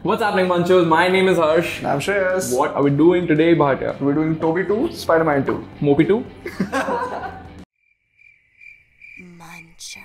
What's happening, Munchers? My name is Harsh. I'm Shreyas. What are we doing today, Bhatia? We're doing Tobey 2, Spiderman 2. Mopey 2? Muncher.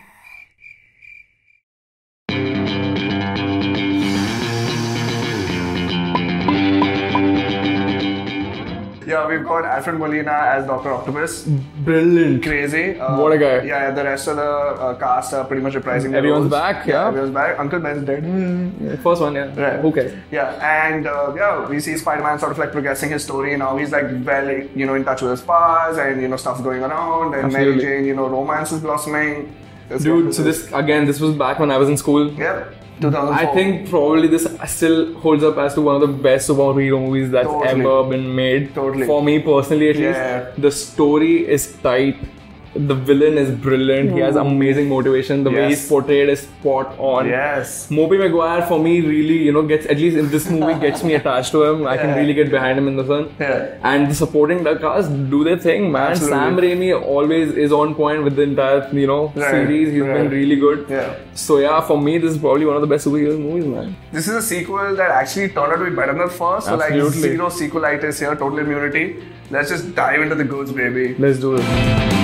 Yeah, we've got Alfred Molina as Dr. Octopus. Brilliant. Crazy. What a guy. Yeah, the rest of the cast are pretty much reprising their Everyone's roles. back, yeah. Everyone's back. Uncle Ben's dead. First one, yeah. Right. Who cares? Yeah, and we see Spider-Man sort of like progressing his story now. He's like well, in touch with his past and, stuff's going around and Absolutely. Mary Jane, romance is blossoming. Dude, so this was back when I was in school. Yeah, 2004. I think probably this still holds up as to one of the best superhero movies that's ever been made. Totally. For me personally, at least. The story is tight. The villain is brilliant. He has amazing motivation. The way he's portrayed is spot on. Yes. Tobey Maguire for me really, gets, at least in this movie, gets me attached to him. I can really get behind him in this one. Yeah. And the supporting cast do their thing, man. Absolutely. Sam Raimi always is on point with the entire, series. He's been really good. Yeah. So yeah, for me, this is probably one of the best superhero movies, man. This is a sequel that actually turned out to be better than the first. So like Absolutely. zero sequelitis here, total immunity. Let's just dive into the goods, baby. Let's do it.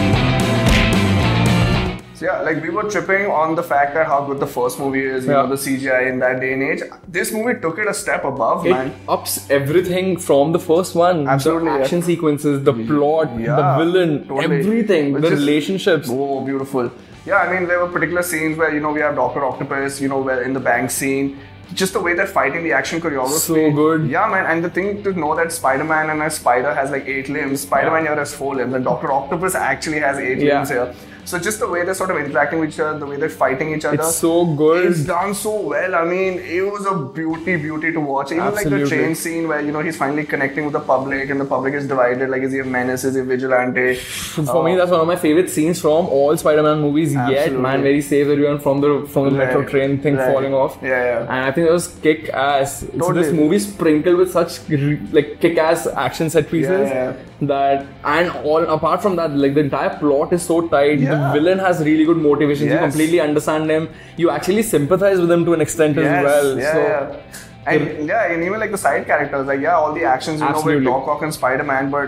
So yeah, like we were tripping on the fact that how good the first movie is, the CGI in that day and age. This movie took it a step above, man. It ups everything from the first one. Absolutely. The action sequences, the plot, the villain, everything, the relationships. Oh, beautiful. Yeah, I mean, there were particular scenes where, we have Dr. Octopus, where in the bank scene. Just the way they're fighting, the action choreography. So good. Yeah, man. And the thing to know that Spider-Man and a spider has like 8 limbs. Spider-Man here has 4 limbs. And Dr. Octopus actually has 8 limbs here. So just the way they're sort of interacting with each other, the way they're fighting each other. It's so good. It's done so well. I mean, it was a beauty to watch. Even like the train scene where, he's finally connecting with the public and the public is divided. Like, is he a menace? Is he a vigilante? For me, that's one of my favorite scenes from all Spider-Man movies yet, man. Where he saves everyone from the metro train thing falling off. Yeah. And I think that was kick-ass. Totally. So this movie sprinkled with such like kick-ass action set pieces that, and all apart from that, like the entire plot is so tight. The villain has really good motivations. You completely understand him. You actually sympathize with him to an extent as well. And even like the side characters, like all the actions with Doc Ock and Spider-Man, but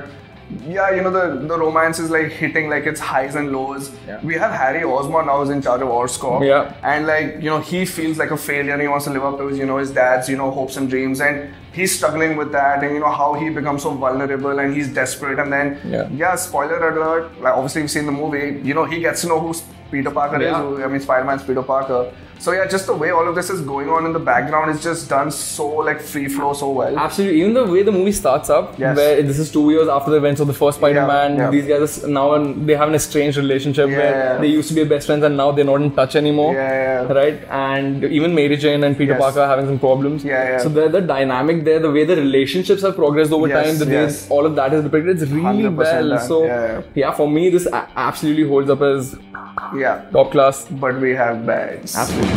the romance is like hitting like its highs and lows. We have Harry Osborn now who's in charge of Oscorp. And like, he feels like a failure. He wants to live up to his, his dad's, hopes and dreams. And he's struggling with that. And how he becomes so vulnerable and he's desperate. And then, spoiler alert, like obviously you've seen the movie, he gets to know who Peter Parker is. Spider-Man's Peter Parker. So just the way all of this is going on in the background is just done so like free flow so well. Absolutely. Even the way the movie starts up, where this is 2 years after the events of the first Spider-Man, these guys they have an estranged relationship where they used to be best friends and now they're not in touch anymore. Right? And even Mary Jane and Peter Parker are having some problems. So the dynamic there, the way the relationships have progressed over time, the way all of that is depicted, it's really well. Done. So for me, this absolutely holds up as top class. But we have bads. Absolutely.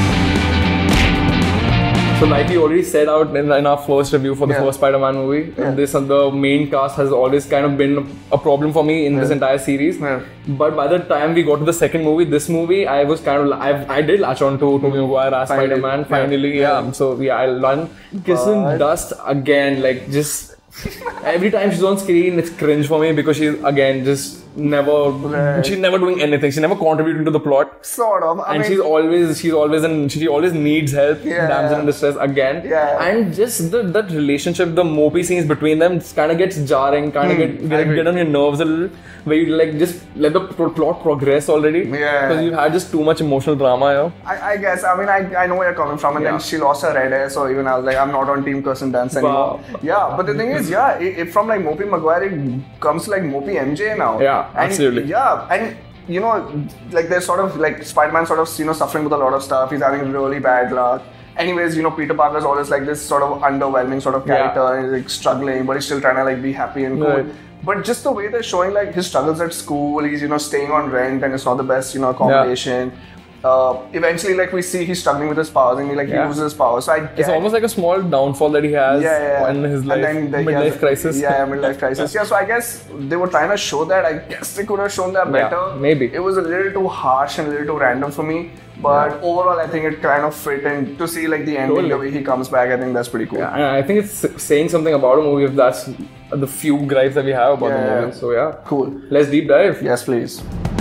So like we already said out in our first review for the first Spider-Man movie, the main cast has always kind of been a problem for me in this entire series. But by the time we got to the second movie, this movie, I was kind of, I did latch on to Tobey Maguire as Spider-Man, finally. So I learned Kirsten Dunst again, like just every time she's on screen, it's cringe for me because she's again just she's never doing anything. She's never contributing to the plot. Sort of. And she always needs help. Damsel in distress again. And just that relationship, the mopey scenes between them, kind of gets jarring, get on your nerves a little. Where you like just let the plot progress already. Because you've had just too much emotional drama here. I guess. I mean, I know where you're coming from. And then she lost her red hair, so even I was like, I'm not on Team Kirsten Dunst anymore. But the thing is, it from like Mopey Maguire, it comes to like Mopey MJ now. Absolutely. And like there's sort of like Spider-Man sort of suffering with a lot of stuff. He's having really bad luck. Anyways, Peter Parker's always like this sort of underwhelming sort of character, and he's like struggling, but he's still trying to like be happy and cool. But just the way they're showing like his struggles at school, he's staying on rent and it's not the best accommodation. eventually, like we see he's struggling with his powers and he loses his powers. So it's almost like a small downfall that he has in his life, midlife crisis. Yeah, midlife crisis. Yeah, so I guess they were trying to show that. I guess they could have shown that better. Maybe. It was a little too harsh and a little too random for me. But overall, I think it kind of fit in to see like the ending, the way he comes back. I think that's pretty cool. Yeah, and I think it's saying something about a movie if that's the few gripes that we have about the movie. So yeah, cool. Let's deep dive. Yes, please.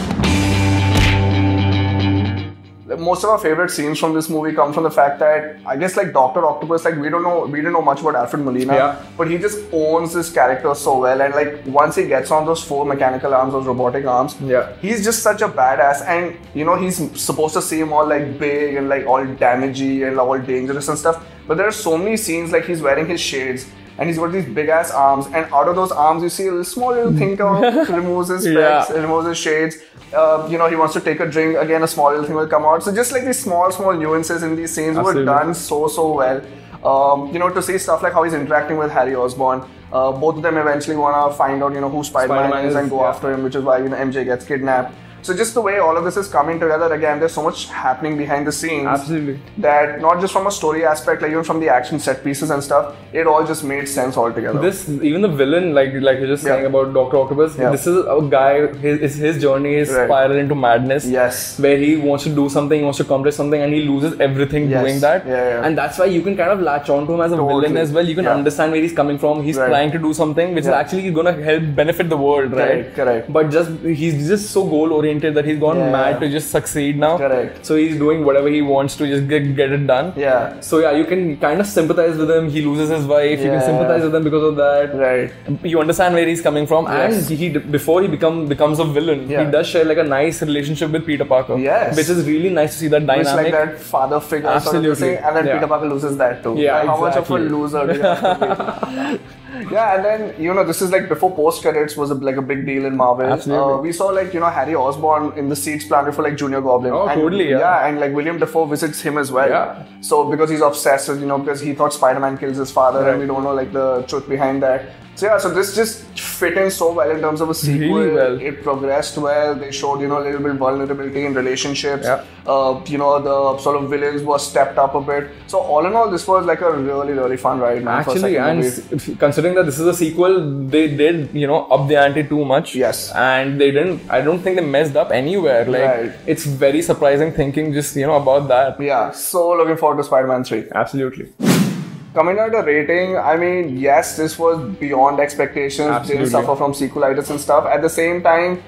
Most of our favorite scenes from this movie come from the fact that I guess like Dr. Octopus, like we didn't know much about Alfred Molina, but he just owns this character so well, and like once he gets on those 4 mechanical arms, those robotic arms, he's just such a badass. And you know, he's supposed to seem all like big and like all damagey and all dangerous and stuff, but there are so many scenes like he's wearing his shades and he's got these big ass arms, and out of those arms you see a small little thing removes his specs, removes his shades. You know, he wants to take a drink, again a small little thing will come out. So just like these small nuances in these scenes were done so well. You know, to see stuff like how he's interacting with Harry Osborn. Both of them eventually want to find out, you know, who Spider-Man is and go after him, which is why, you know, MJ gets kidnapped. So just the way all of this is coming together, again, there's so much happening behind the scenes. Absolutely. That not just from a story aspect, like even from the action set pieces and stuff, it all just made sense altogether. Even the villain, like you're just saying about Dr. Octopus, this is a guy, his journey is spiral into madness. Yes. Where he wants to do something, he wants to accomplish something, and he loses everything doing that. And that's why you can kind of latch onto him as a villain as well. You can understand where he's coming from. He's trying to do something which is actually going to help benefit the world, right? Correct. But he's just so goal oriented that he's gone mad to just succeed now. Correct. So he's doing whatever he wants to just get it done. Yeah. So yeah, you can kind of sympathize with him. He loses his wife. You can sympathize with him because of that. Right. You understand where he's coming from, and before he becomes a villain, he does share like a nice relationship with Peter Parker. Yes. Which is really nice to see that dynamic. It's like that father figure sort of thing, and then Peter Parker loses that too. Yeah, like, how much of a loser do you have to be? Yeah, and then, you know, this is like before post-credits was like a big deal in Marvel. Absolutely. We saw like, you know, Harry Osborn in the seeds planted for like Junior Goblin. Oh, and, totally, and like William Dafoe visits him as well. Yeah. So because he's obsessed with, you know, because he thought Spider-Man kills his father and we don't know like the truth behind that. So yeah, so this just fit in so well in terms of a sequel. Really well. It progressed well. They showed, you know, a little bit vulnerability in relationships. Yeah. You know, the sort of villains were stepped up a bit. So all in all, this was like a really fun ride, man. Actually, and considering that this is a sequel, they did, you know, up the ante too much. Yes. And they didn't. I don't think they messed up anywhere. Like it's very surprising thinking just, you know, about that. Yeah. So looking forward to Spider-Man 3. Absolutely. Coming out a rating, I mean, yes, this was beyond expectations. Absolutely. Didn't suffer from sequelitis and stuff. At the same time,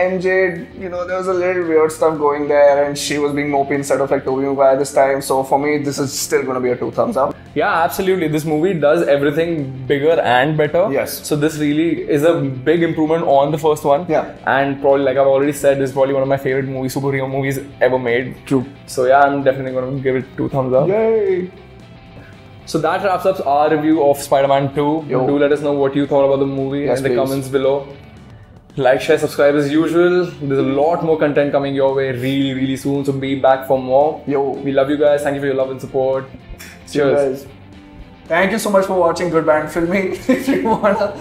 MJ, you know, there was a little weird stuff going there, and she was being mopey instead of like Tobey Maguire this time. So for me, this is still going to be a 2 thumbs up. Yeah, absolutely. This movie does everything bigger and better. Yes. So this really is a big improvement on the first one. Yeah. And probably, like I've already said, this is probably one of my favorite superhero movies ever made. True. So yeah, I'm definitely going to give it 2 thumbs up. Yay! So that wraps up our review of Spider-Man 2. Do let us know what you thought about the movie in the comments below. Like, share, subscribe as usual. There's a lot more content coming your way really soon. So be back for more. We love you guys. Thank you for your love and support. Cheers. Thank you so much for watching Good Bad Filmy. If you wanna,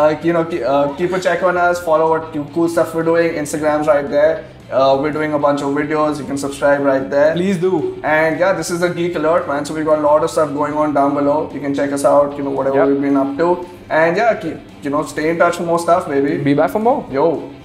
keep a check on us. Follow what cool stuff we're doing. Instagram's right there. We're doing a bunch of videos. You can subscribe right there. Please do. And yeah, this is the Geek Alert, man. So we've got a lot of stuff going on down below. You can check us out. You know, whatever we've been up to. And yeah, stay in touch for more stuff, baby. Be back for more. Yo.